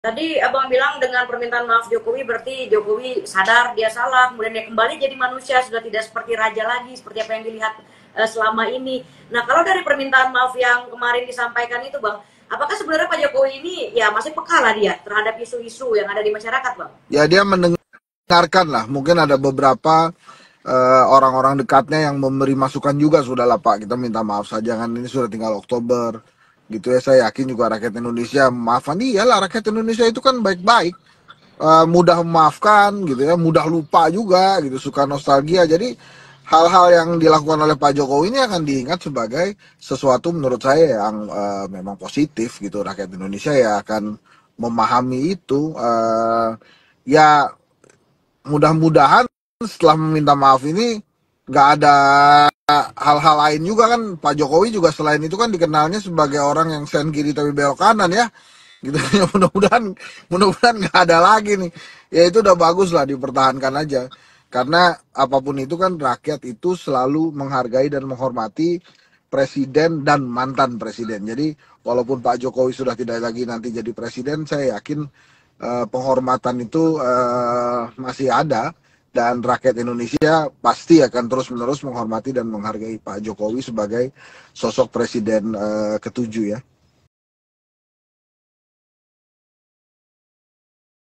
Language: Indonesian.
Tadi Abang bilang dengan permintaan maaf Jokowi berarti Jokowi sadar dia salah, kemudian dia kembali jadi manusia, sudah tidak seperti raja lagi, seperti apa yang dilihat selama ini. Nah, kalau dari permintaan maaf yang kemarin disampaikan itu, Bang, apakah sebenarnya Pak Jokowi ini ya masih peka lah dia terhadap isu-isu yang ada di masyarakat, Bang? Ya dia mendengarkan lah. Mungkin ada beberapa orang-orang dekatnya yang memberi masukan juga, sudah lah Pak, kita minta maaf saja kan, ini sudah tinggal Oktober gitu ya. Saya yakin juga rakyat Indonesia maafkan dia lah. Rakyat Indonesia itu kan baik-baik, mudah memaafkan gitu ya, mudah lupa juga gitu, suka nostalgia. Jadi hal-hal yang dilakukan oleh Pak Jokowi ini akan diingat sebagai sesuatu menurut saya yang memang positif gitu. Rakyat Indonesia ya akan memahami itu. Ya mudah-mudahan setelah meminta maaf ini nggak ada hal-hal lain juga kan. Pak Jokowi juga selain itu kan dikenalnya sebagai orang yang sen kiri tapi belok kanan ya gitu. Ya mudah-mudahan nggak ada lagi nih. Ya itu udah bagus lah, dipertahankan aja, karena apapun itu kan rakyat itu selalu menghargai dan menghormati presiden dan mantan presiden. Jadi walaupun Pak Jokowi sudah tidak lagi nanti jadi presiden, saya yakin penghormatan itu masih ada, dan rakyat Indonesia pasti akan terus-menerus menghormati dan menghargai Pak Jokowi sebagai sosok presiden ketujuh ya.